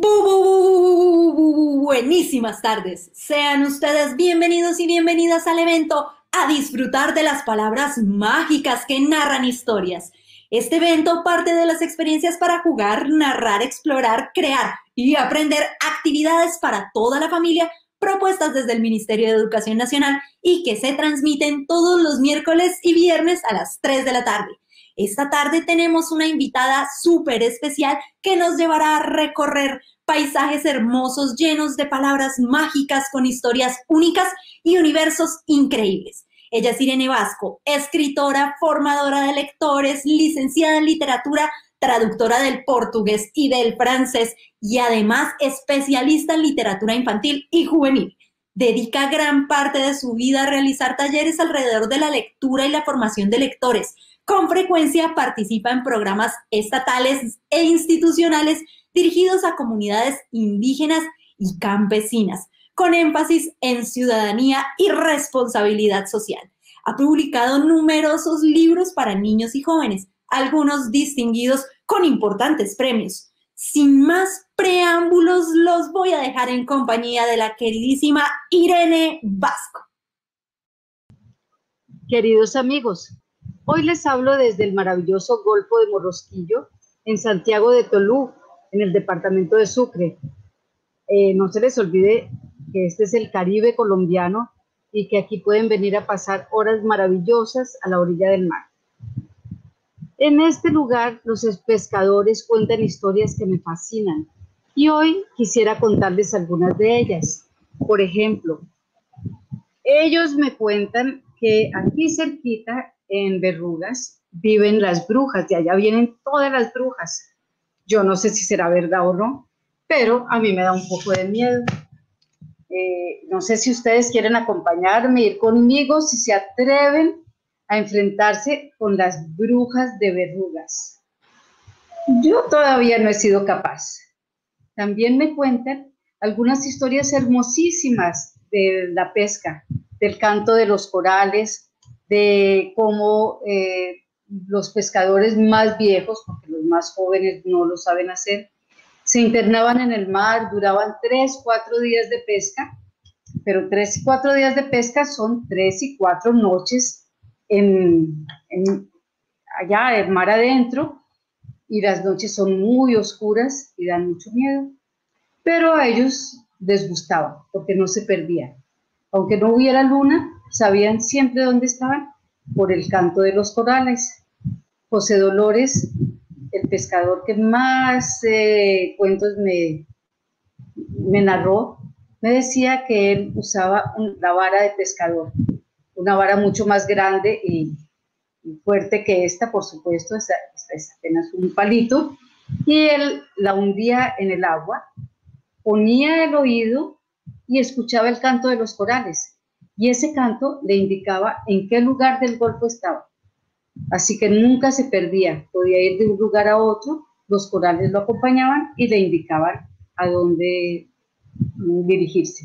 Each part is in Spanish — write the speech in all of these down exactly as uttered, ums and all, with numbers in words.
Bu- bu- bu- bu- Buenísimas tardes. Sean ustedes bienvenidos y bienvenidas al evento a disfrutar de las palabras mágicas que narran historias. Este evento parte de las experiencias para jugar, narrar, explorar, crear y aprender actividades para toda la familia propuestas desde el Ministerio de Educación Nacional y que se transmiten todos los miércoles y viernes a las tres de la tarde. Esta tarde tenemos una invitada súper especial que nos llevará a recorrer paisajes hermosos llenos de palabras mágicas con historias únicas y universos increíbles. Ella es Irene Vasco, escritora, formadora de lectores, licenciada en literatura, traductora del portugués y del francés y además especialista en literatura infantil y juvenil. Dedica gran parte de su vida a realizar talleres alrededor de la lectura y la formación de lectores. Con frecuencia participa en programas estatales e institucionales dirigidos a comunidades indígenas y campesinas, con énfasis en ciudadanía y responsabilidad social. Ha publicado numerosos libros para niños y jóvenes, algunos distinguidos con importantes premios. Sin más preámbulos, los voy a dejar en compañía de la queridísima Irene Vasco. Queridos amigos, hoy les hablo desde el maravilloso Golfo de Morrosquillo, en Santiago de Tolú, en el departamento de Sucre. Eh, no se les olvide que este es el Caribe colombiano y que aquí pueden venir a pasar horas maravillosas a la orilla del mar. En este lugar, los pescadores cuentan historias que me fascinan y hoy quisiera contarles algunas de ellas. Por ejemplo, ellos me cuentan que aquí cerquita, en Verrugas, viven las brujas, de allá vienen todas las brujas. Yo no sé si será verdad o no, pero a mí me da un poco de miedo. Eh, no sé si ustedes quieren acompañarme, ir conmigo, si se atreven a enfrentarse con las brujas de Verrugas. Yo todavía no he sido capaz. También me cuentan algunas historias hermosísimas de la pesca, del canto de los corales, de cómo eh, los pescadores más viejos, porque los más jóvenes no lo saben hacer, se internaban en el mar, duraban tres, cuatro días de pesca, pero tres y cuatro días de pesca son tres y cuatro noches en, en, allá, el mar adentro, y las noches son muy oscuras y dan mucho miedo, pero a ellos les gustaba, porque no se perdían. Aunque no hubiera luna, sabían siempre dónde estaban por el canto de los corales. José Dolores, el pescador que más eh, cuentos me, me narró, me decía que él usaba un, la vara de pescador, una vara mucho más grande y, y fuerte que esta, por supuesto, esta, esta es apenas un palito, y él la hundía en el agua, ponía el oído y escuchaba el canto de los corales, y ese canto le indicaba en qué lugar del Golfo estaba. Así que nunca se perdía, podía ir de un lugar a otro, los corales lo acompañaban y le indicaban a dónde dirigirse.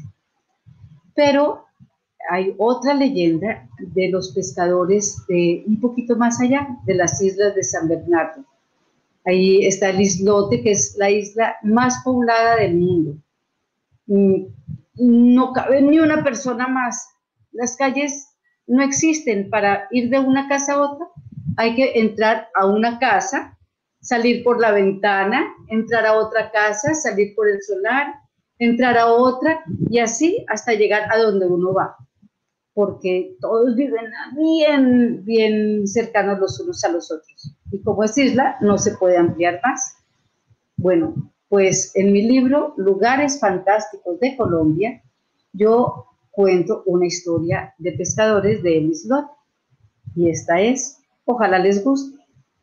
Pero hay otra leyenda de los pescadores de un poquito más allá, de las islas de San Bernardo. Ahí está el islote, que es la isla más poblada del mundo. No cabe ni una persona más. Las calles no existen. Para ir de una casa a otra hay que entrar a una casa, salir por la ventana, entrar a otra casa, salir por el solar, entrar a otra y así hasta llegar a donde uno va, porque todos viven bien, bien cercanos los unos a los otros. Y como es isla, no se puede ampliar más. Bueno, pues en mi libro Lugares Fantásticos de Colombia, yo cuento una historia de pescadores del islote. Y esta es, ojalá les guste.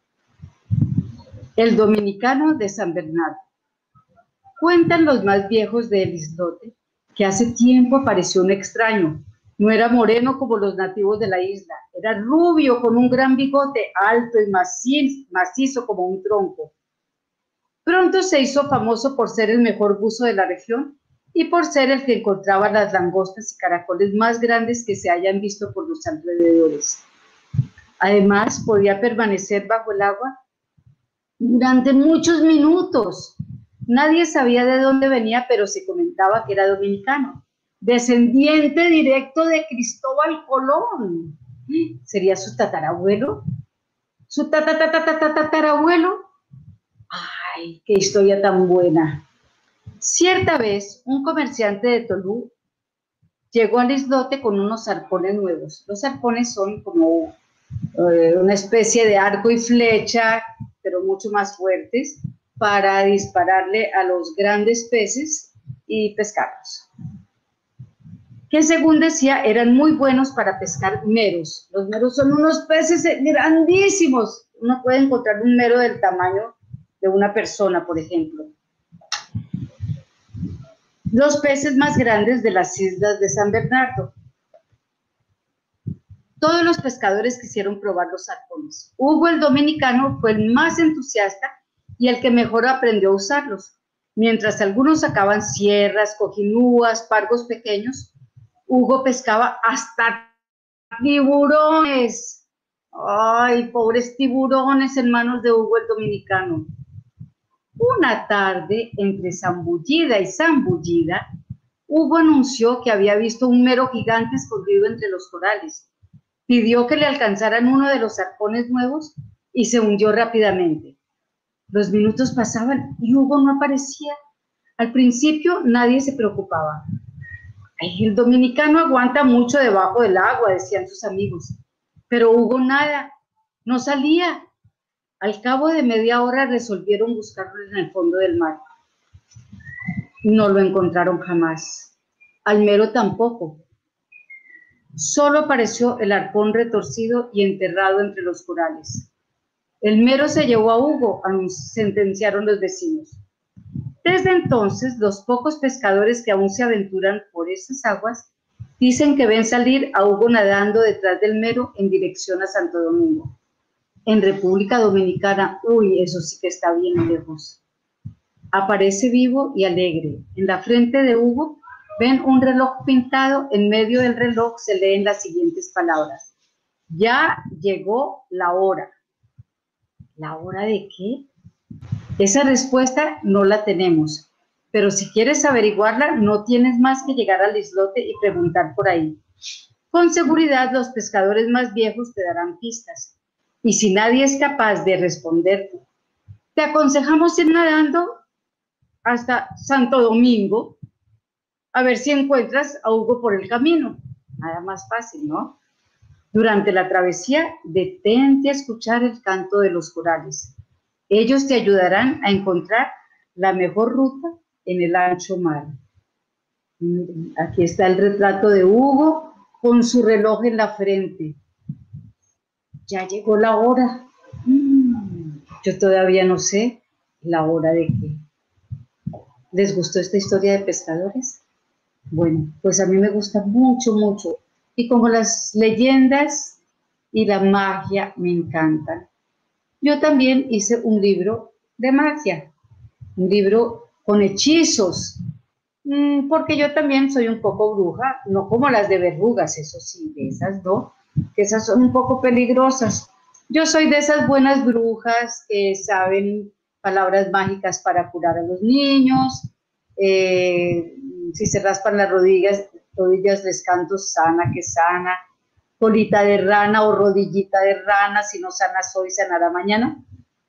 El dominicano de San Bernardo. Cuentan los más viejos del islote que hace tiempo apareció un extraño. No era moreno como los nativos de la isla, era rubio con un gran bigote, alto y macizo, macizo como un tronco. Pronto se hizo famoso por ser el mejor buzo de la región y por ser el que encontraba las langostas y caracoles más grandes que se hayan visto por los alrededores. Además, podía permanecer bajo el agua durante muchos minutos. Nadie sabía de dónde venía, pero se comentaba que era dominicano, descendiente directo de Cristóbal Colón. ¿Sería su tatarabuelo? ¿Su tatarabuelo? ¡Ay, qué historia tan buena! Cierta vez, un comerciante de Tolú llegó al islote con unos arpones nuevos. Los arpones son como eh, una especie de arco y flecha, pero mucho más fuertes, para dispararle a los grandes peces y pescarlos. Que según decía, eran muy buenos para pescar meros. Los meros son unos peces grandísimos. Uno puede encontrar un mero del tamaño de una persona, por ejemplo. Los peces más grandes de las islas de San Bernardo. Todos los pescadores quisieron probar los arpones. Hugo el dominicano fue el más entusiasta y el que mejor aprendió a usarlos. Mientras algunos sacaban sierras, cojinúas, pargos pequeños, Hugo pescaba hasta tiburones. ¡Ay, pobres tiburones en manos de Hugo el dominicano! Una tarde, entre zambullida y zambullida, Hugo anunció que había visto un mero gigante escondido entre los corales. Pidió que le alcanzaran uno de los arpones nuevos y se hundió rápidamente. Los minutos pasaban y Hugo no aparecía. Al principio nadie se preocupaba. Ay, el dominicano aguanta mucho debajo del agua, decían sus amigos. Pero Hugo nada, no salía. Al cabo de media hora resolvieron buscarlo en el fondo del mar. No lo encontraron jamás. Al mero tampoco. Solo apareció el arpón retorcido y enterrado entre los corales. El mero se llevó a Hugo, sentenciaron los vecinos. Desde entonces, los pocos pescadores que aún se aventuran por esas aguas dicen que ven salir a Hugo nadando detrás del mero en dirección a Santo Domingo. En República Dominicana, uy, eso sí que está bien lejos. Aparece vivo y alegre. En la frente de Hugo ven un reloj pintado. En medio del reloj se leen las siguientes palabras. Ya llegó la hora. ¿La hora de qué? Esa respuesta no la tenemos, pero si quieres averiguarla, no tienes más que llegar al islote y preguntar por ahí. Con seguridad, los pescadores más viejos te darán pistas. Y si nadie es capaz de responderte, te aconsejamos ir nadando hasta Santo Domingo a ver si encuentras a Hugo por el camino. Nada más fácil, ¿no? Durante la travesía, detente a escuchar el canto de los corales. Ellos te ayudarán a encontrar la mejor ruta en el ancho mar. Aquí está el retrato de Hugo con su reloj en la frente. Ya llegó la hora. Yo todavía no sé la hora de qué. ¿Les gustó esta historia de pescadores? Bueno, pues a mí me gusta mucho, mucho. Y como las leyendas y la magia me encantan, yo también hice un libro de magia, un libro con hechizos, porque yo también soy un poco bruja, no como las de verrugas, eso sí, de esas no, que esas son un poco peligrosas. Yo soy de esas buenas brujas que saben palabras mágicas para curar a los niños, eh, si se raspan las rodillas, rodillas les canto sana que sana, colita de rana o rodillita de rana, si no sanas hoy, sanará mañana.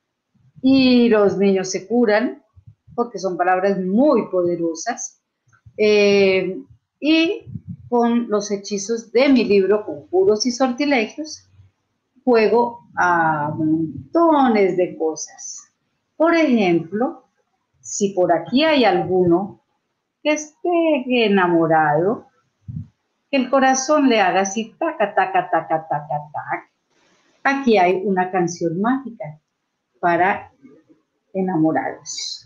Y los niños se curan, porque son palabras muy poderosas. Eh, y con los hechizos de mi libro, Conjuros y Sortilegios, juego a montones de cosas. Por ejemplo, si por aquí hay alguno que esté enamorado, que el corazón le haga así, taca, taca, taca, taca, taca. Aquí hay una canción mágica para enamorados.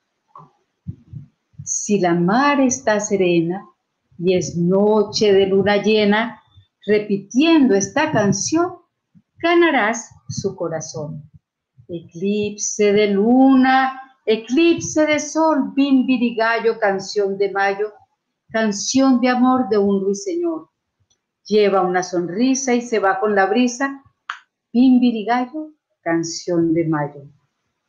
Si la mar está serena y es noche de luna llena, repitiendo esta canción, ganarás su corazón. Eclipse de luna, eclipse de sol, bimbirigallo, canción de mayo, canción de amor de un ruiseñor. Lleva una sonrisa y se va con la brisa, bimbirigallo, canción de mayo.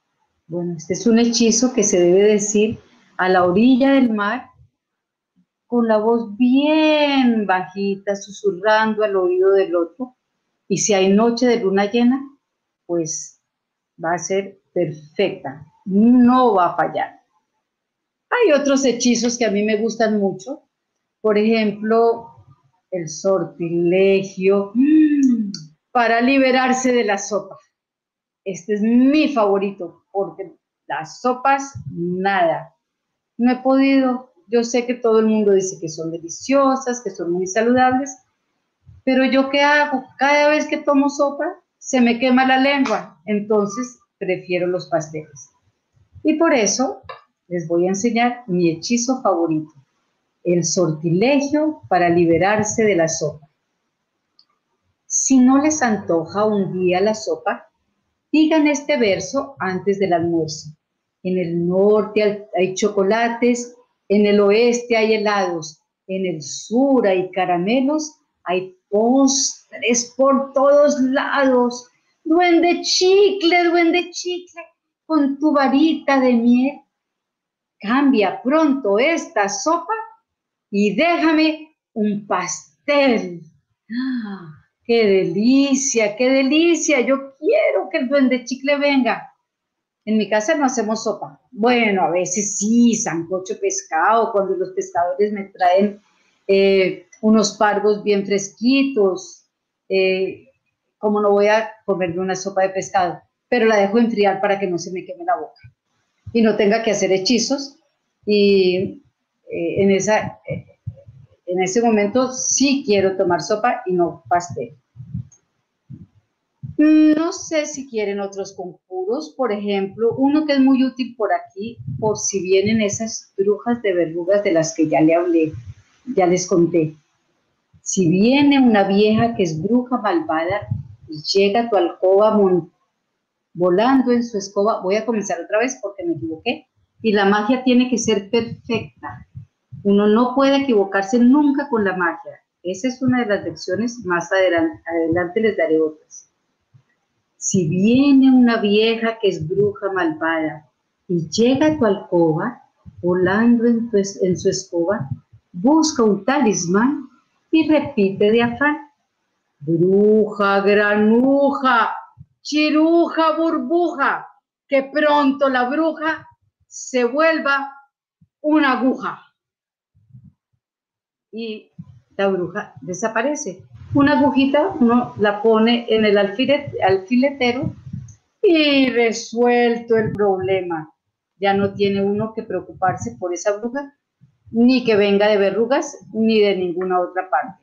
Bueno, este es un hechizo que se debe decir a la orilla del mar, con la voz bien bajita, susurrando al oído del otro. Y si hay noche de luna llena, pues va a ser perfecta, no va a fallar. Hay otros hechizos que a mí me gustan mucho, por ejemplo, el sortilegio para liberarse de la sopa. Este es mi favorito, porque las sopas, nada. No he podido, yo sé que todo el mundo dice que son deliciosas, que son muy saludables, pero ¿yo qué hago? Cada vez que tomo sopa, se me quema la lengua, entonces prefiero los pasteles. Y por eso les voy a enseñar mi hechizo favorito, el sortilegio para liberarse de la sopa. Si no les antoja un día la sopa, digan este verso antes del almuerzo. En el norte hay chocolates, en el oeste hay helados, en el sur hay caramelos, hay postres por todos lados. Duende chicle, duende chicle, con tu varita de miel, cambia pronto esta sopa y déjame un pastel. ¡Ah! ¡Qué delicia, qué delicia! Yo quiero que el duende chicle venga. En mi casa no hacemos sopa. Bueno, a veces sí, sancocho pescado, cuando los pescadores me traen eh, unos pargos bien fresquitos. Eh, como no voy a comerme una sopa de pescado, pero la dejo enfriar para que no se me queme la boca y no tenga que hacer hechizos. Y eh, en, esa, eh, en ese momento sí quiero tomar sopa y no pastel. No sé si quieren otros conjuros, por ejemplo, uno que es muy útil por aquí, por si vienen esas brujas de verrugas de las que ya le hablé, ya les conté. Si viene una vieja que es bruja malvada y llega a tu alcoba volando en su escoba, voy a comenzar otra vez porque me equivoqué, y la magia tiene que ser perfecta. Uno no puede equivocarse nunca con la magia. Esa es una de las lecciones, más adelante, adelante les daré otras. Si viene una vieja que es bruja malvada y llega a tu alcoba, volando en, tu, en su escoba, busca un talismán y repite de afán: bruja, granuja, chiruja, burbuja, que pronto la bruja se vuelva una aguja. Y la bruja desaparece. Una agujita uno la pone en el alfilet, alfiletero y resuelto el problema. Ya no tiene uno que preocuparse por esa bruja, ni que venga de verrugas, ni de ninguna otra parte.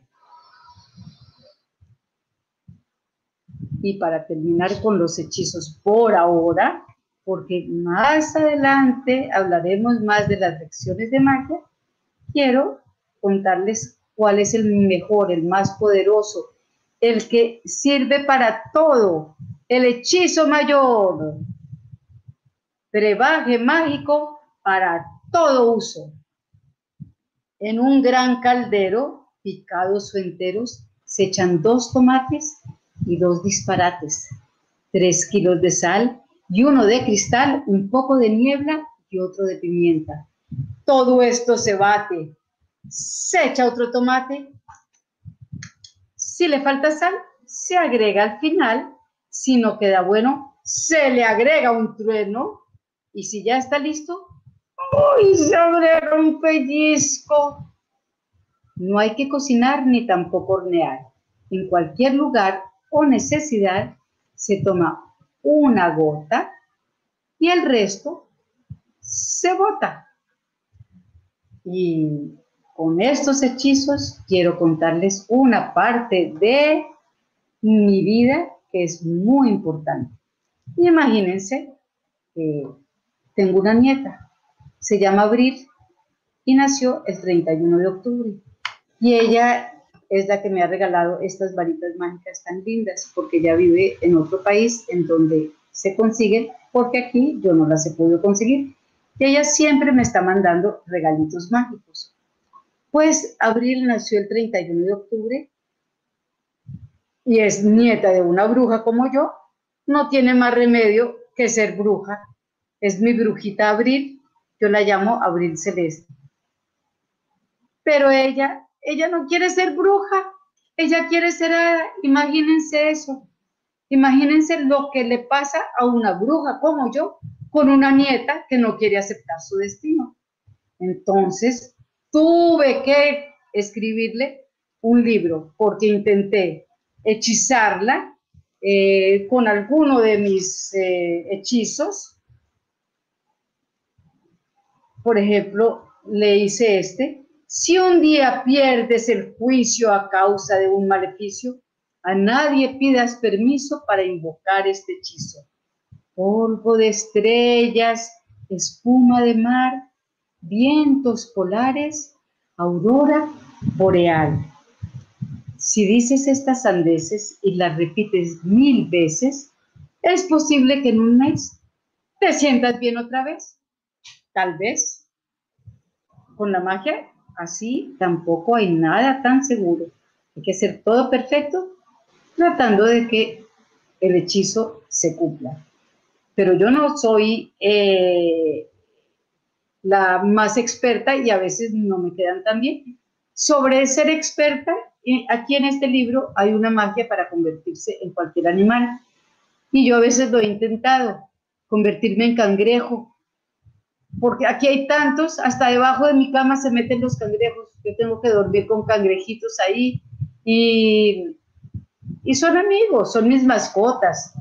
Y para terminar con los hechizos por ahora, porque más adelante hablaremos más de las lecciones de magia, quiero contarles cuál es el mejor, el más poderoso, el que sirve para todo, el hechizo mayor, brebaje mágico para todo uso. En un gran caldero, picados o enteros, se echan dos tomates y dos disparates, tres kilos de sal y uno de cristal, un poco de niebla y otro de pimienta. Todo esto se bate, se echa otro tomate, si le falta sal, se agrega al final, si no queda bueno, se le agrega un trueno y si ya está listo, ¡uy! Se agrega un pellizco. No hay que cocinar ni tampoco hornear. En cualquier lugar o necesidad se toma una gota y el resto se bota. Y con estos hechizos quiero contarles una parte de mi vida que es muy importante. Imagínense que tengo una nieta, se llama Abril y nació el treinta y uno de octubre. Y ella es la que me ha regalado estas varitas mágicas tan lindas, porque ella vive en otro país en donde se consiguen, porque aquí yo no las he podido conseguir. Y ella siempre me está mandando regalitos mágicos. Pues Abril nació el treinta y uno de octubre y es nieta de una bruja como yo, no tiene más remedio que ser bruja. Es mi brujita Abril, yo la llamo Abril Celeste. Pero ella, ella no quiere ser bruja, ella quiere ser hada. Imagínense eso. Imagínense lo que le pasa a una bruja como yo, con una nieta que no quiere aceptar su destino. Entonces, tuve que escribirle un libro, porque intenté hechizarla eh, con alguno de mis eh, hechizos. Por ejemplo, le hice este: si un día pierdes el juicio a causa de un maleficio, a nadie pidas permiso para invocar este hechizo. Polvo de estrellas, espuma de mar, vientos polares, aurora boreal. Si dices estas sandeces y las repites mil veces, es posible que en un mes te sientas bien otra vez. Tal vez. Con la magia, así tampoco hay nada tan seguro. Hay que hacer todo perfecto, tratando de que el hechizo se cumpla. Pero yo no soy eh, la más experta y a veces no me quedan tan bien. Sobre ser experta, aquí en este libro hay una magia para convertirse en cualquier animal. Y yo a veces lo he intentado, convertirme en cangrejo, porque aquí hay tantos, hasta debajo de mi cama se meten los cangrejos. Yo tengo que dormir con cangrejitos ahí y, y son amigos, son mis mascotas.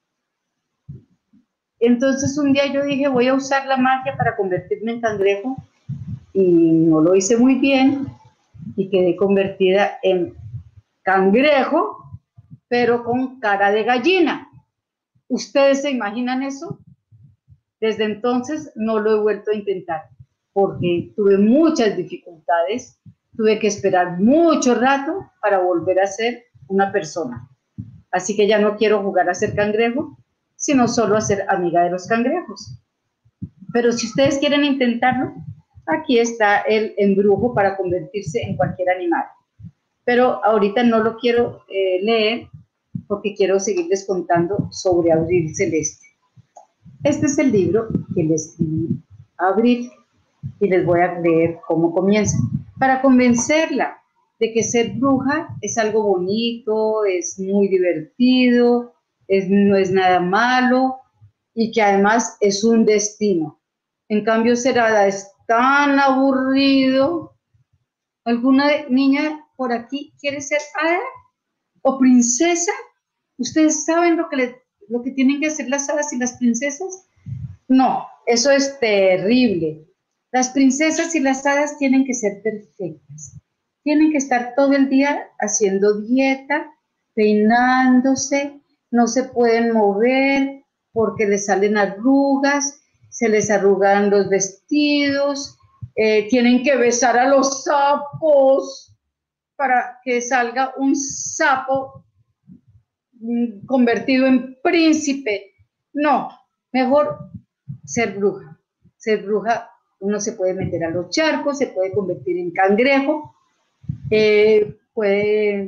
Entonces un día yo dije, voy a usar la magia para convertirme en cangrejo, y no lo hice muy bien y quedé convertida en cangrejo, pero con cara de gallina. ¿Ustedes se imaginan eso? Desde entonces no lo he vuelto a intentar, porque tuve muchas dificultades, tuve que esperar mucho rato para volver a ser una persona. Así que ya no quiero jugar a ser cangrejo, sino solo a ser amiga de los cangrejos. Pero si ustedes quieren intentarlo, aquí está el embrujo para convertirse en cualquier animal. Pero ahorita no lo quiero eh, leer, porque quiero seguirles contando sobre Abril Celeste. Este es el libro que le escribí a Abril y les voy a leer cómo comienza. Para convencerla de que ser bruja es algo bonito, es muy divertido, es, no es nada malo y que además es un destino. En cambio, ser hada es tan aburrido. ¿Alguna niña por aquí quiere ser hada o princesa? ¿Ustedes saben lo que, le, lo que tienen que hacer las hadas y las princesas? No, eso es terrible. Las princesas y las hadas tienen que ser perfectas. Tienen que estar todo el día haciendo dieta, peinándose, no se pueden mover porque les salen arrugas, se les arrugan los vestidos, eh, tienen que besar a los sapos para que salga un sapo convertido en príncipe. No, mejor ser bruja. Ser bruja, uno se puede meter a los charcos, se puede convertir en cangrejo, eh, puede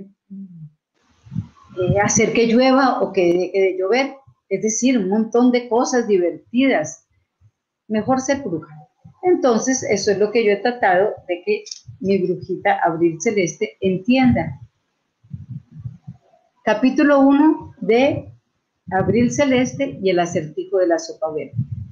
eh, hacer que llueva o que deje de llover, es decir, un montón de cosas divertidas. Mejor ser bruja. Entonces, eso es lo que yo he tratado de que mi brujita Abril Celeste entienda. Capítulo uno de Abril Celeste y el acertijo de la sopa verde.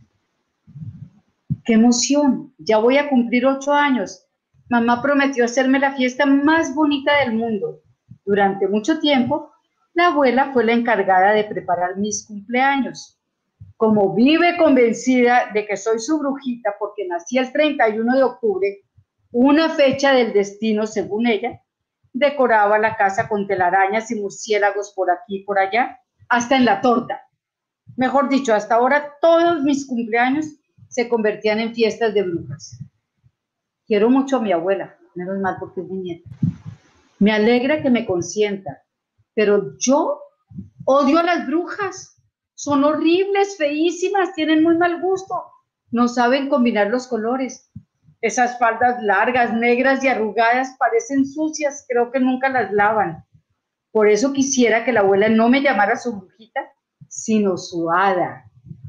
¡Qué emoción! Ya voy a cumplir ocho años. Mamá prometió hacerme la fiesta más bonita del mundo. Durante mucho tiempo, la abuela fue la encargada de preparar mis cumpleaños. Como vive convencida de que soy su brujita porque nací el treinta y uno de octubre, una fecha del destino según ella, decoraba la casa con telarañas y murciélagos por aquí y por allá, hasta en la torta. Mejor dicho, hasta ahora todos mis cumpleaños se convertían en fiestas de brujas. Quiero mucho a mi abuela, menos mal porque es mi nieta. Me alegra que me consienta, pero yo odio a las brujas. Son horribles, feísimas, tienen muy mal gusto. No saben combinar los colores. Esas faldas largas, negras y arrugadas parecen sucias, creo que nunca las lavan. Por eso quisiera que la abuela no me llamara su brujita, sino su hada.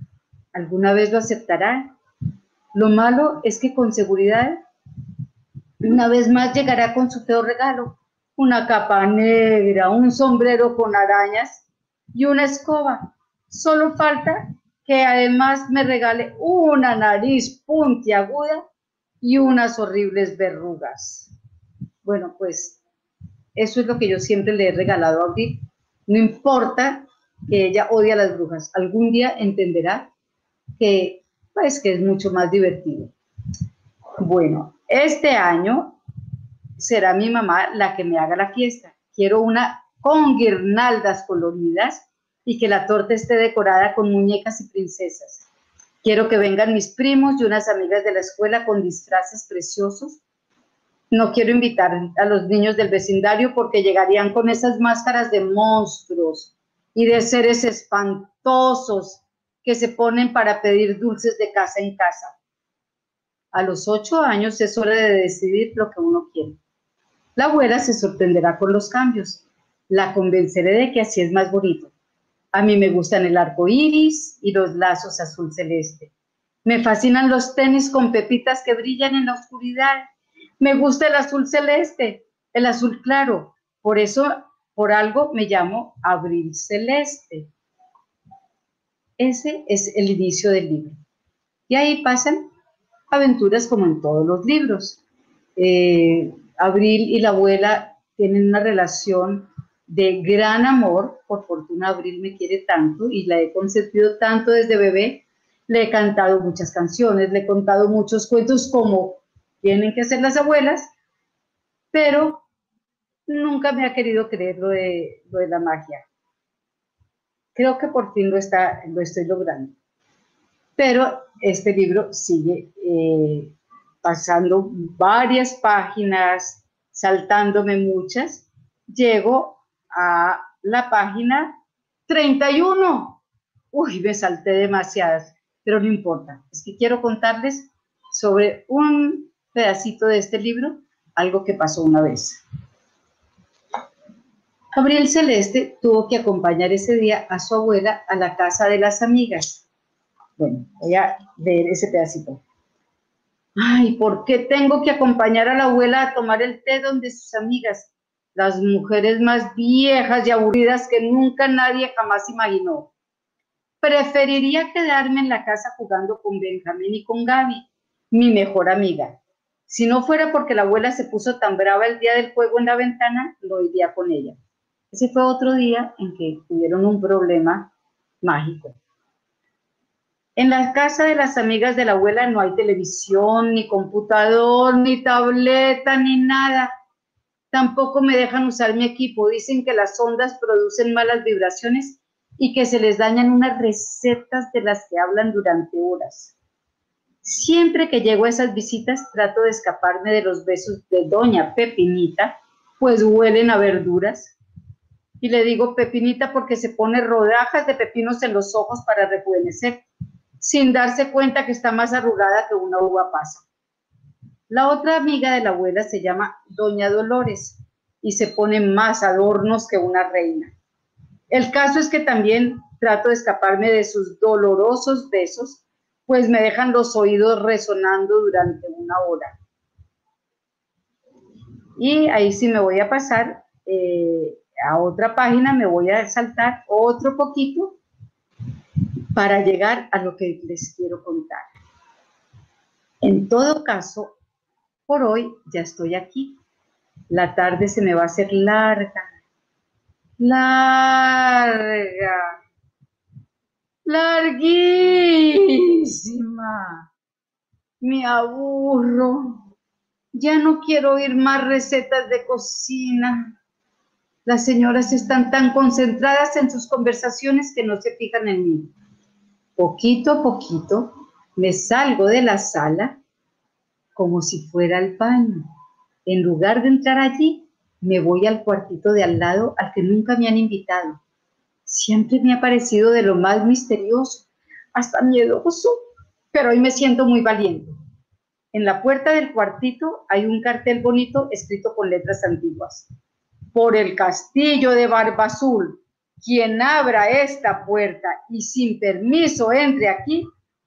¿Alguna vez lo aceptará? Lo malo es que con seguridad una vez más llegará con su feo regalo, una capa negra, un sombrero con arañas y una escoba. Solo falta que además me regale una nariz puntiaguda y unas horribles verrugas. Bueno, pues eso es lo que yo siempre le he regalado a Abril. No importa que ella odie a las brujas, algún día entenderá que, pues, que es mucho más divertido. Bueno, este año será mi mamá la que me haga la fiesta. Quiero una con guirnaldas coloridas y que la torta esté decorada con muñecas y princesas. Quiero que vengan mis primos y unas amigas de la escuela con disfraces preciosos. No quiero invitar a los niños del vecindario porque llegarían con esas máscaras de monstruos y de seres espantosos que se ponen para pedir dulces de casa en casa. A los ocho años es hora de decidir lo que uno quiere. La abuela se sorprenderá con los cambios. La convenceré de que así es más bonito. A mí me gustan el arco iris y los lazos azul celeste. Me fascinan los tenis con pepitas que brillan en la oscuridad. Me gusta el azul celeste, el azul claro. Por eso, por algo, me llamo Abril Celeste. Ese es el inicio del libro. Y ahí pasan aventuras como en todos los libros. Eh, Abril y la abuela tienen una relación de gran amor. Por fortuna Abril me quiere tanto y la he consentido tanto desde bebé. Le he cantado muchas canciones, le he contado muchos cuentos como tienen que hacer las abuelas, pero nunca me ha querido creer lo de, lo de la magia. Creo que por fin lo, está, lo estoy logrando. Pero este libro sigue eh, pasando varias páginas, saltándome muchas. Llego a la página treinta y uno. Uy, me salté demasiadas, pero no importa. Es que quiero contarles sobre un pedacito de este libro, algo que pasó una vez. Abril Celeste tuvo que acompañar ese día a su abuela a la casa de las amigas. Bueno, voy a leer ese pedacito. Ay, ¿por qué tengo que acompañar a la abuela a tomar el té donde sus amigas, las mujeres más viejas y aburridas que nunca nadie jamás imaginó? Preferiría quedarme en la casa jugando con Benjamín y con Gaby, mi mejor amiga. Si no fuera porque la abuela se puso tan brava el día del juego en la ventana, lo iría con ella. Ese fue otro día en que tuvieron un problema mágico. En la casa de las amigas de la abuela no hay televisión, ni computador, ni tableta, ni nada. Tampoco me dejan usar mi equipo. Dicen que las ondas producen malas vibraciones y que se les dañan unas recetas de las que hablan durante horas. Siempre que llego a esas visitas trato de escaparme de los besos de doña Pepinita, pues huelen a verduras. Y le digo Pepinita porque se pone rodajas de pepinos en los ojos para rejuvenecer, sin darse cuenta que está más arrugada que una uva pasa. La otra amiga de la abuela se llama Doña Dolores y se pone más adornos que una reina. El caso es que también trato de escaparme de sus dolorosos besos, pues me dejan los oídos resonando durante una hora. Y ahí sí me voy a pasar eh, a otra página, me voy a saltar otro poquito para llegar a lo que les quiero contar. En todo caso, por hoy ya estoy aquí. La tarde se me va a hacer larga, larga, larguísima. Me aburro. Ya no quiero oír más recetas de cocina. Las señoras están tan concentradas en sus conversaciones que no se fijan en mí. Poquito a poquito me salgo de la sala como si fuera al baño. En lugar de entrar allí, me voy al cuartito de al lado al que nunca me han invitado. Siempre me ha parecido de lo más misterioso, hasta miedoso, pero hoy me siento muy valiente. En la puerta del cuartito hay un cartel bonito escrito con letras antiguas. Por el castillo de Barba Azul, quien abra esta puerta y sin permiso entre aquí,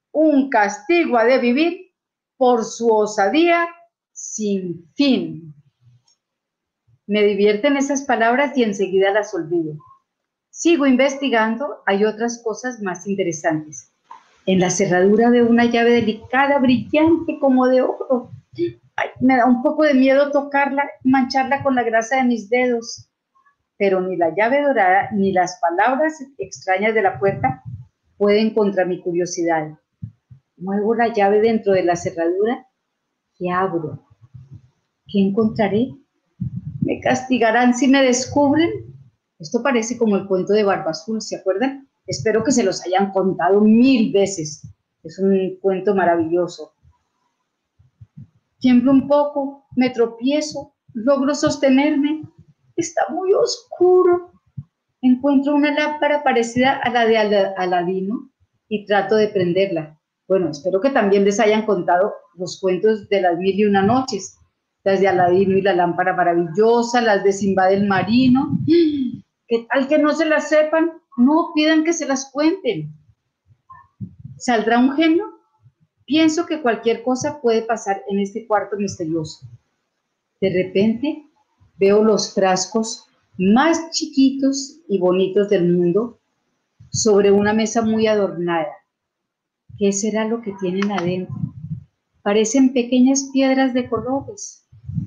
Un castigo ha de vivir por su osadía sin fin. Me divierten esas palabras y enseguida las olvido. Sigo investigando, hay otras cosas más interesantes. En la cerradura de una llave delicada, brillante como de oro. Ay, me da un poco de miedo tocarla y mancharla con la grasa de mis dedos. Pero ni la llave dorada ni las palabras extrañas de la puerta pueden contra mi curiosidad. Muevo la llave dentro de la cerradura y abro. ¿Qué encontraré? ¿Me castigarán si me descubren? Esto parece como el cuento de Barba Azul, ¿se acuerdan? Espero que se los hayan contado mil veces. Es un cuento maravilloso. Tiemblo un poco, me tropiezo, logro sostenerme. Está muy oscuro. Encuentro una lámpara parecida a la de Aladino y trato de prenderla. Bueno, espero que también les hayan contado los cuentos de las mil y una noches. Las de Aladino y la lámpara maravillosa, las de Simbad el marino. ¿Qué tal que no se las sepan? No pidan que se las cuenten. ¿Saldrá un genio? Pienso que cualquier cosa puede pasar en este cuarto misterioso. De repente veo los frascos más chiquitos y bonitos del mundo sobre una mesa muy adornada. ¿Qué será lo que tienen adentro? Parecen pequeñas piedras de colores.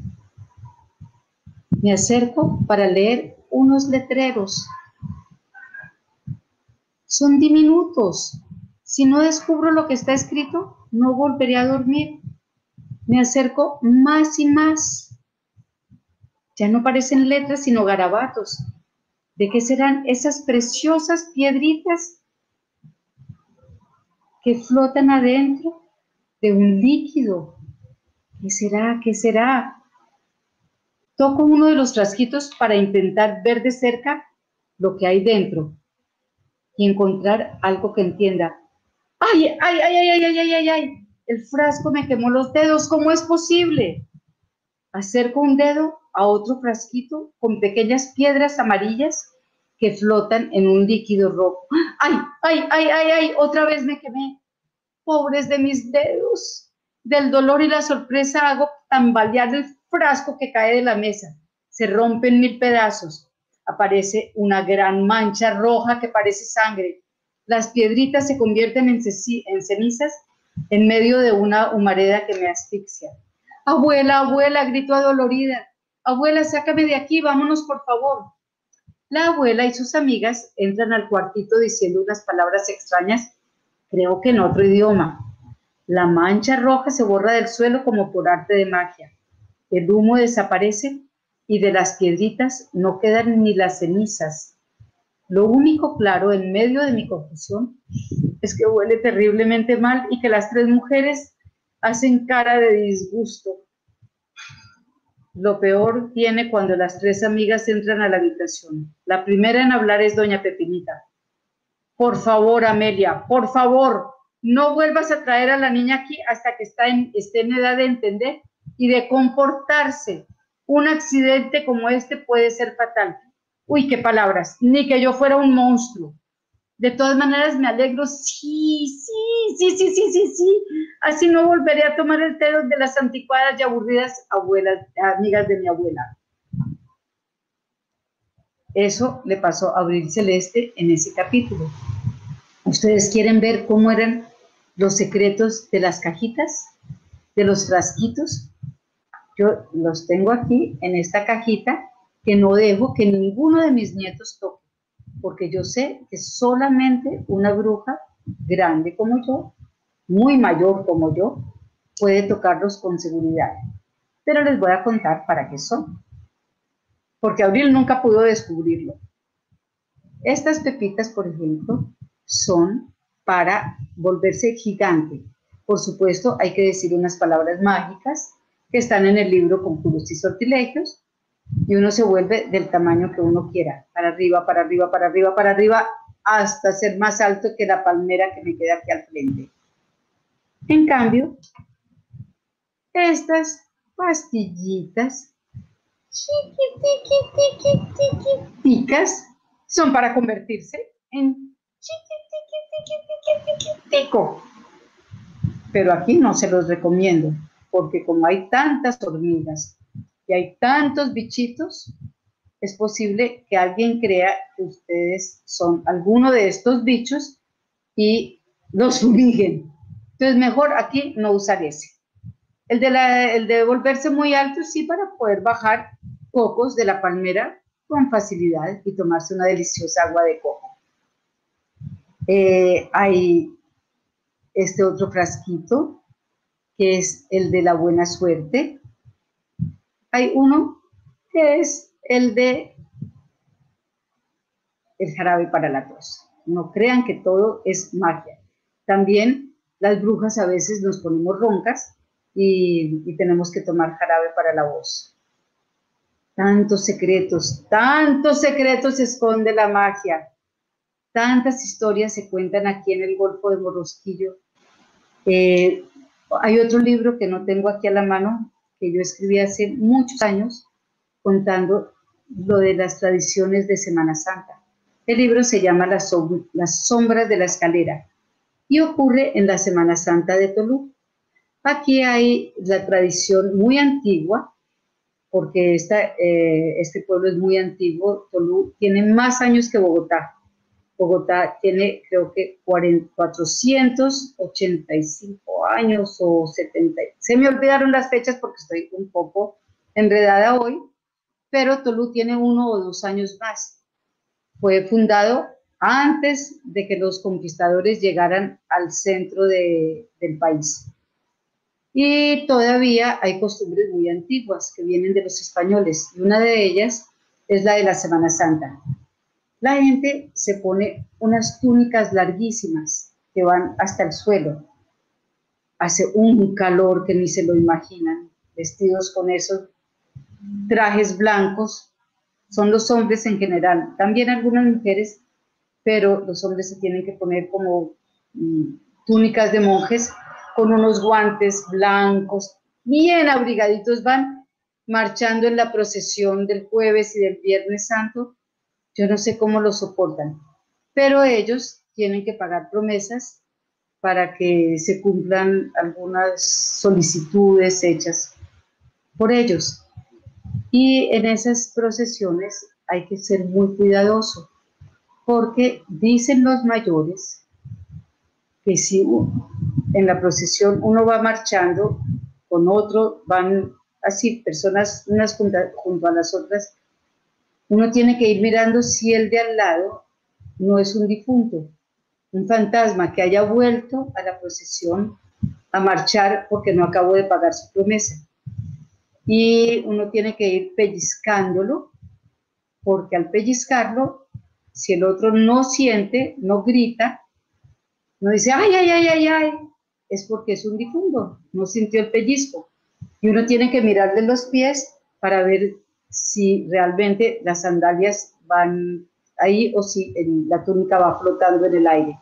Me acerco para leer unos letreros. Son diminutos. Si no descubro lo que está escrito, no volveré a dormir. Me acerco más y más. Ya no parecen letras, sino garabatos. ¿De qué serán esas preciosas piedritas que flotan adentro de un líquido? ¿Qué será? ¿Qué será? Toco uno de los frasquitos para intentar ver de cerca lo que hay dentro y encontrar algo que entienda. ¡Ay, ay, ay, ay, ay, ay, ay, ay! El frasco me quemó los dedos. ¿Cómo es posible? Acerco un dedo a otro frasquito con pequeñas piedras amarillas que flotan en un líquido rojo. ¡Ay, ay, ay, ay, ay! Otra vez me quemé. Pobres de mis dedos. Del dolor y la sorpresa hago tambalear el frasco que cae de la mesa. Se rompe en mil pedazos. Aparece una gran mancha roja que parece sangre. Las piedritas se convierten en, en cenizas en medio de una humareda que me asfixia. Abuela, abuela, grito adolorida. Abuela, sácame de aquí, vámonos por favor. La abuela y sus amigas entran al cuartito diciendo unas palabras extrañas, creo que en otro idioma. La mancha roja se borra del suelo como por arte de magia. El humo desaparece y de las piedritas no quedan ni las cenizas. Lo único claro en medio de mi confusión es que huele terriblemente mal y que las tres mujeres hacen cara de disgusto. Lo peor viene cuando las tres amigas entran a la habitación. La primera en hablar es doña Pepinita. Por favor, Amelia, por favor, no vuelvas a traer a la niña aquí hasta que está en, esté en edad de entender y de comportarse. Un accidente como este puede ser fatal. Uy, qué palabras, ni que yo fuera un monstruo. De todas maneras, me alegro, sí, sí, sí, sí, sí, sí, sí. Así no volveré a tomar el té de las anticuadas y aburridas abuelas, amigas de mi abuela. Eso le pasó a Abril Celeste en ese capítulo. ¿Ustedes quieren ver cómo eran los secretos de las cajitas, de los frasquitos? Yo los tengo aquí en esta cajita que no dejo que ninguno de mis nietos toque, porque yo sé que solamente una bruja grande como yo, muy mayor como yo, puede tocarlos con seguridad. Pero les voy a contar para qué son, porque Abril nunca pudo descubrirlo. Estas pepitas, por ejemplo, son para volverse gigante. Por supuesto, hay que decir unas palabras mágicas que están en el libro Conjuros y Sortilegios, y uno se vuelve del tamaño que uno quiera, para arriba, para arriba, para arriba, para arriba, hasta ser más alto que la palmera que me queda aquí al frente. En cambio, estas pastillitas chiquitiquiticas son para convertirse en chiquitico. pero aquí no se los recomiendo, porque como hay tantas hormigas y hay tantos bichitos, es posible que alguien crea que ustedes son alguno de estos bichos y los fumiguen. Entonces, mejor aquí no usar ese. El de, la, el de volverse muy alto, sí, para poder bajar cocos de la palmera con facilidad y tomarse una deliciosa agua de coco. Eh, hay este otro frasquito, que es el de la buena suerte. Hay uno que es el de el jarabe para la tos. No crean que todo es magia. También las brujas a veces nos ponemos roncas y, y tenemos que tomar jarabe para la voz. Tantos secretos, tantos secretos se esconde la magia. Tantas historias se cuentan aquí en el Golfo de Morrosquillo. Eh, hay otro libro que no tengo aquí a la mano, que yo escribí hace muchos años, contando lo de las tradiciones de Semana Santa. El libro se llama Las, som Las sombras de la escalera y ocurre en la Semana Santa de Tolú. Aquí hay la tradición muy antigua, porque esta, eh, este pueblo es muy antiguo. Tolú tiene más años que Bogotá. Bogotá tiene, creo que, cuatrocientos ochenta y cinco años o setenta. Se me olvidaron las fechas porque estoy un poco enredada hoy, pero Tolú tiene uno o dos años más. Fue fundado antes de que los conquistadores llegaran al centro de, del país. Y todavía hay costumbres muy antiguas que vienen de los españoles, y una de ellas es la de la Semana Santa. La gente se pone unas túnicas larguísimas que van hasta el suelo. Hace un calor que ni se lo imaginan, vestidos con esos trajes blancos. Son los hombres en general, también algunas mujeres, pero los hombres se tienen que poner como mm, túnicas de monjes con unos guantes blancos, bien abrigaditos, van marchando en la procesión del jueves y del viernes santo. Yo no sé cómo lo soportan, pero ellos tienen que pagar promesas para que se cumplan algunas solicitudes hechas por ellos. Y en esas procesiones hay que ser muy cuidadoso, porque dicen los mayores que si en la procesión uno va marchando con otro, van así personas unas junto a, junto a las otras, uno tiene que ir mirando si el de al lado no es un difunto, un fantasma que haya vuelto a la procesión a marchar porque no acabó de pagar su promesa. Y uno tiene que ir pellizcándolo, porque al pellizcarlo, si el otro no siente, no grita, no dice ay, ay, ay, ay, ay, es porque es un difunto, no sintió el pellizco. Y uno tiene que mirarle los pies para ver si realmente las sandalias van ahí o si el, la túnica va flotando en el aire.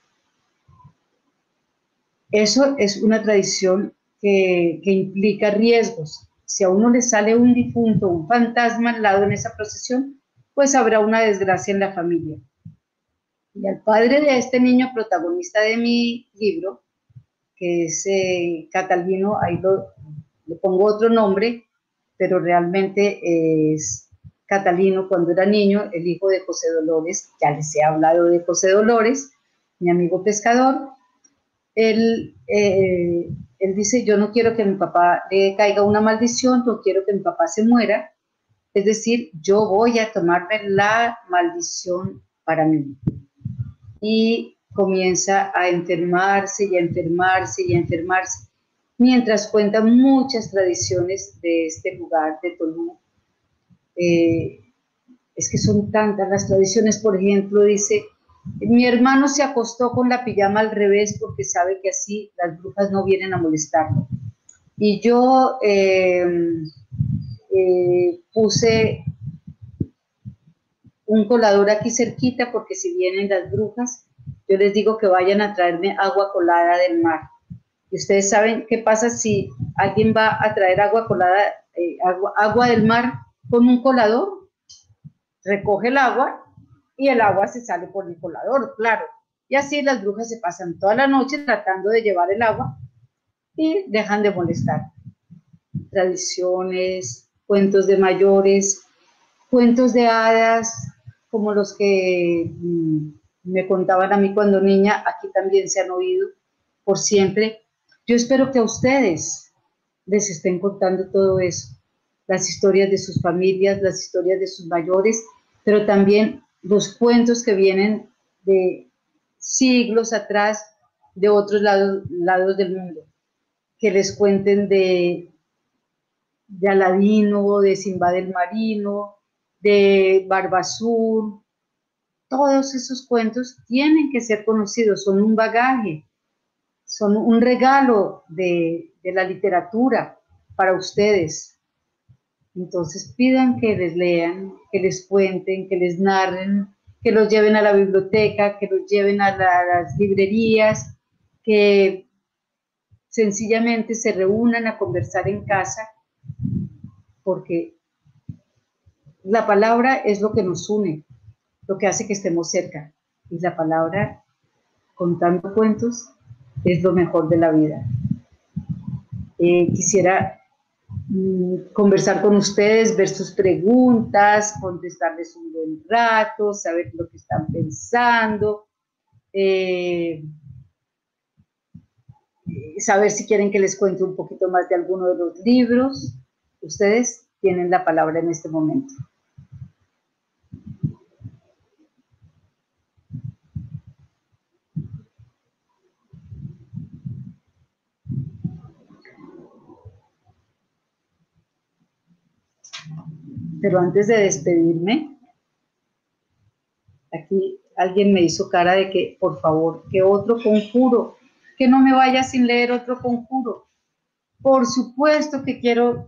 Eso es una tradición que, que implica riesgos. Si a uno le sale un difunto, un fantasma al lado en esa procesión, pues habrá una desgracia en la familia. Y al padre de este niño protagonista de mi libro, que es eh, Catalino, ahí lo, le pongo otro nombre, pero realmente es Catalino cuando era niño, el hijo de José Dolores. Ya les he hablado de José Dolores, mi amigo pescador. Él, eh, él dice, yo no quiero que a mi papá le caiga una maldición, no quiero que mi papá se muera, es decir, yo voy a tomarme la maldición para mí. Y comienza a enfermarse y a enfermarse y a enfermarse, mientras cuenta muchas tradiciones de este lugar, de Tolú. Eh, es que son tantas las tradiciones. Por ejemplo, dice, mi hermano se acostó con la pijama al revés porque sabe que así las brujas no vienen a molestarlo. Y yo eh, eh, puse un colador aquí cerquita porque si vienen las brujas, yo les digo que vayan a traerme agua colada del mar. Y ustedes saben qué pasa si alguien va a traer agua colada, eh, agua, agua del mar con un colador, recoge el agua y el agua se sale por el colador, claro. Y así las brujas se pasan toda la noche tratando de llevar el agua y dejan de molestar. Tradiciones, cuentos de mayores, cuentos de hadas, como los que mmm, me contaban a mí cuando niña, aquí también se han oído por siempre. Yo espero que a ustedes les estén contando todo eso, las historias de sus familias, las historias de sus mayores, pero también los cuentos que vienen de siglos atrás, de otros lados, lados del mundo, que les cuenten de, de Aladino, de Simbad el Marino, de Barba Azul. Todos esos cuentos tienen que ser conocidos, son un bagaje, son un regalo de, de la literatura para ustedes. Entonces pidan que les lean, que les cuenten, que les narren, que los lleven a la biblioteca, que los lleven a, la, a las librerías, que sencillamente se reúnan a conversar en casa, porque la palabra es lo que nos une, lo que hace que estemos cerca. Y la palabra, contando cuentos, es lo mejor de la vida. Eh, quisiera mm, conversar con ustedes, ver sus preguntas, contestarles un buen rato, saber lo que están pensando, eh, saber si quieren que les cuente un poquito más de alguno de los libros. Ustedes tienen la palabra en este momento. Pero antes de despedirme, aquí alguien me hizo cara de que, por favor, que otro conjuro, que no me vaya sin leer otro conjuro. Por supuesto que quiero,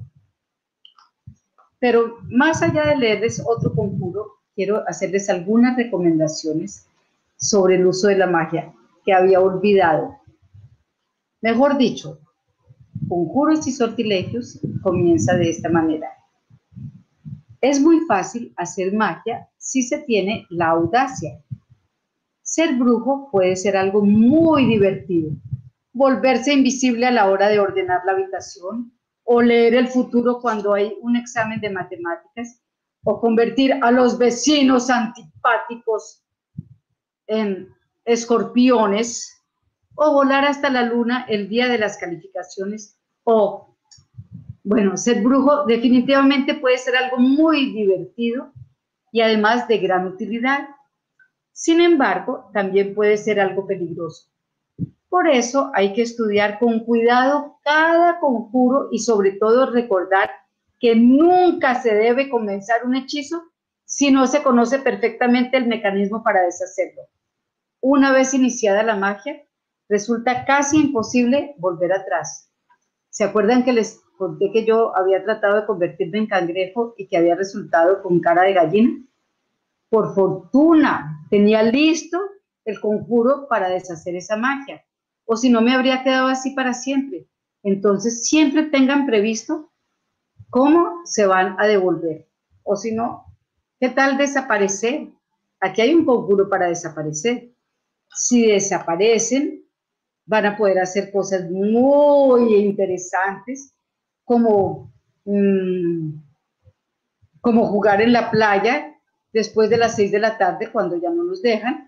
pero más allá de leerles otro conjuro, quiero hacerles algunas recomendaciones sobre el uso de la magia que había olvidado. Mejor dicho, Conjuros y Sortilegios comienza de esta manera. Es muy fácil hacer magia si se tiene la audacia. Ser brujo puede ser algo muy divertido. Volverse invisible a la hora de ordenar la habitación, o leer el futuro cuando hay un examen de matemáticas, o convertir a los vecinos antipáticos en escorpiones, o volar hasta la luna el día de las calificaciones, o, bueno, ser brujo definitivamente puede ser algo muy divertido y además de gran utilidad. Sin embargo, también puede ser algo peligroso. Por eso hay que estudiar con cuidado cada conjuro y sobre todo recordar que nunca se debe comenzar un hechizo si no se conoce perfectamente el mecanismo para deshacerlo. Una vez iniciada la magia, resulta casi imposible volver atrás. ¿Se acuerdan que les conté que yo había tratado de convertirme en cangrejo y que había resultado con cara de gallina? Por fortuna, tenía listo el conjuro para deshacer esa magia, o si no me habría quedado así para siempre. Entonces, siempre tengan previsto cómo se van a devolver, o si no, ¿qué tal desaparecer? Aquí hay un conjuro para desaparecer. Si desaparecen, van a poder hacer cosas muy interesantes, como, mmm, como jugar en la playa después de las seis de la tarde, cuando ya no nos dejan,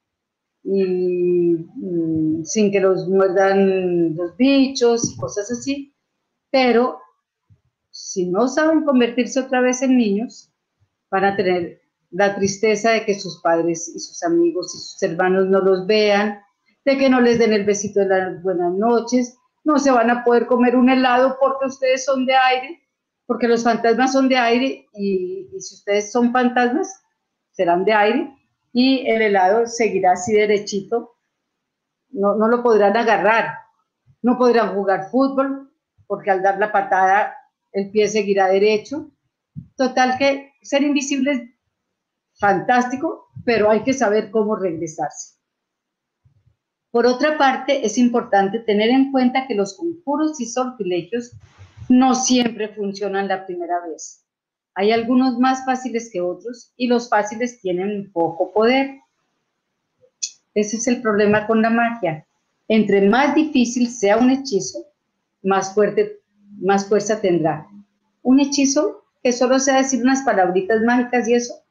y mmm, sin que los muerdan los bichos y cosas así. Pero si no saben convertirse otra vez en niños, van a tener la tristeza de que sus padres y sus amigos y sus hermanos no los vean, de que no les den el besito de las buenas noches, no se van a poder comer un helado porque ustedes son de aire, porque los fantasmas son de aire, y, y si ustedes son fantasmas, serán de aire, y el helado seguirá así derechito, no, no lo podrán agarrar, no podrán jugar fútbol, porque al dar la patada el pie seguirá derecho. Total que ser invisible es fantástico, pero hay que saber cómo regresarse. Por otra parte, es importante tener en cuenta que los conjuros y sortilegios no siempre funcionan la primera vez. Hay algunos más fáciles que otros y los fáciles tienen poco poder. Ese es el problema con la magia. Entre más difícil sea un hechizo, más fuerte, más fuerza tendrá. Un hechizo que solo sea decir unas palabritas mágicas y eso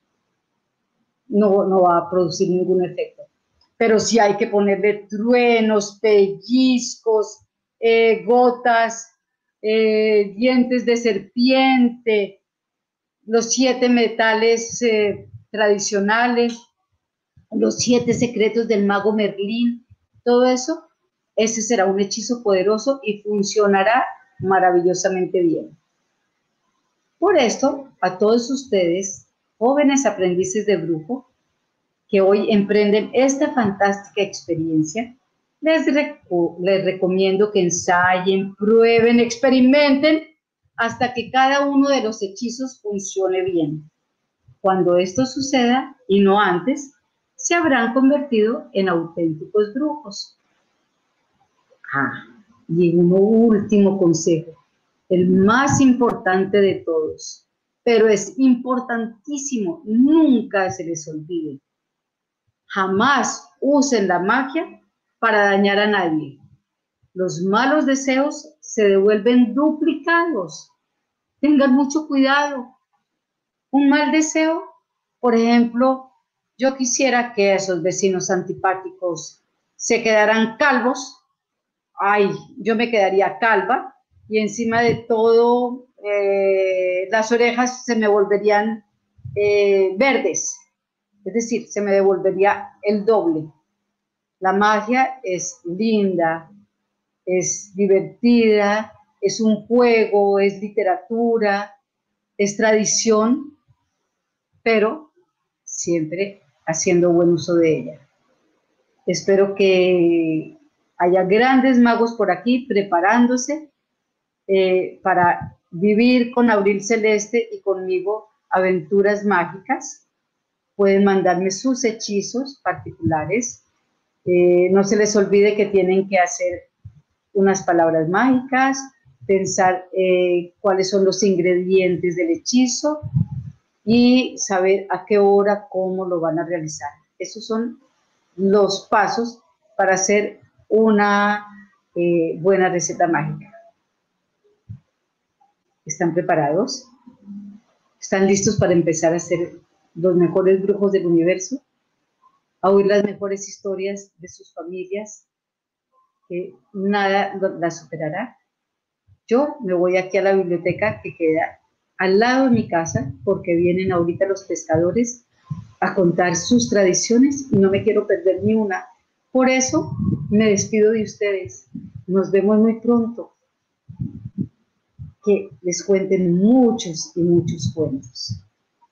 no, no va a producir ningún efecto. Pero sí hay que ponerle truenos, pellizcos, eh, gotas, eh, dientes de serpiente, los siete metales eh, tradicionales, los siete secretos del mago Merlín, todo eso, ese será un hechizo poderoso y funcionará maravillosamente bien. Por esto, a todos ustedes, jóvenes aprendices de brujo, que hoy emprenden esta fantástica experiencia, les, reco les recomiendo que ensayen, prueben, experimenten, hasta que cada uno de los hechizos funcione bien. Cuando esto suceda, y no antes, se habrán convertido en auténticos brujos. Ah, y un último consejo, el más importante de todos, pero es importantísimo, nunca se les olvide. Jamás usen la magia para dañar a nadie. Los malos deseos se devuelven duplicados. Tengan mucho cuidado. Un mal deseo, por ejemplo, yo quisiera que esos vecinos antipáticos se quedaran calvos. Ay, yo me quedaría calva y encima de todo eh, las orejas se me volverían eh, verdes. Es decir, se me devolvería el doble. La magia es linda, es divertida, es un juego, es literatura, es tradición, pero siempre haciendo buen uso de ella. Espero que haya grandes magos por aquí preparándose eh, para vivir con Abril Celeste y conmigo aventuras mágicas. Pueden mandarme sus hechizos particulares. Eh, no se les olvide que tienen que hacer unas palabras mágicas, pensar eh, cuáles son los ingredientes del hechizo y saber a qué hora, cómo lo van a realizar. Esos son los pasos para hacer una eh, buena receta mágica. ¿Están preparados? ¿Están listos para empezar a ser los mejores brujos del universo? A oír las mejores historias de sus familias, que nada las superará. Yo me voy aquí a la biblioteca que queda al lado de mi casa, porque vienen ahorita los pescadores a contar sus tradiciones y no me quiero perder ni una. Por eso me despido de ustedes. Nos vemos muy pronto. Que les cuenten muchos y muchos cuentos.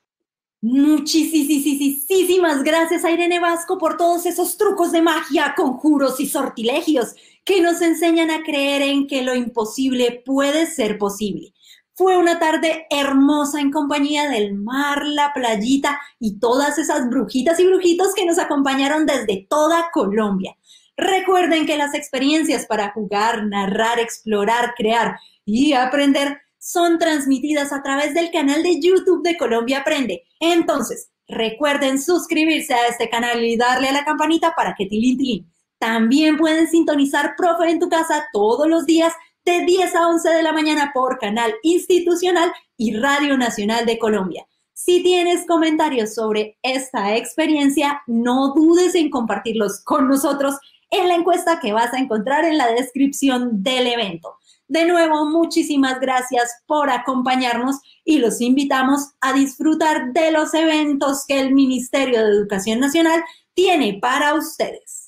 Muchísimas gracias a Irene Vasco por todos esos trucos de magia, conjuros y sortilegios que nos enseñan a creer en que lo imposible puede ser posible. Fue una tarde hermosa en compañía del mar, la playita y todas esas brujitas y brujitos que nos acompañaron desde toda Colombia. Recuerden que las experiencias para jugar, narrar, explorar, crear y aprender son transmitidas a través del canal de YouTube de Colombia Aprende. Entonces, recuerden suscribirse a este canal y darle a la campanita para que tilín, tilín. También pueden sintonizar Profe en tu Casa todos los días de diez a once de la mañana por Canal Institucional y Radio Nacional de Colombia. Si tienes comentarios sobre esta experiencia, no dudes en compartirlos con nosotros en la encuesta que vas a encontrar en la descripción del evento. De nuevo, muchísimas gracias por acompañarnos y los invitamos a disfrutar de los eventos que el Ministerio de Educación Nacional tiene para ustedes.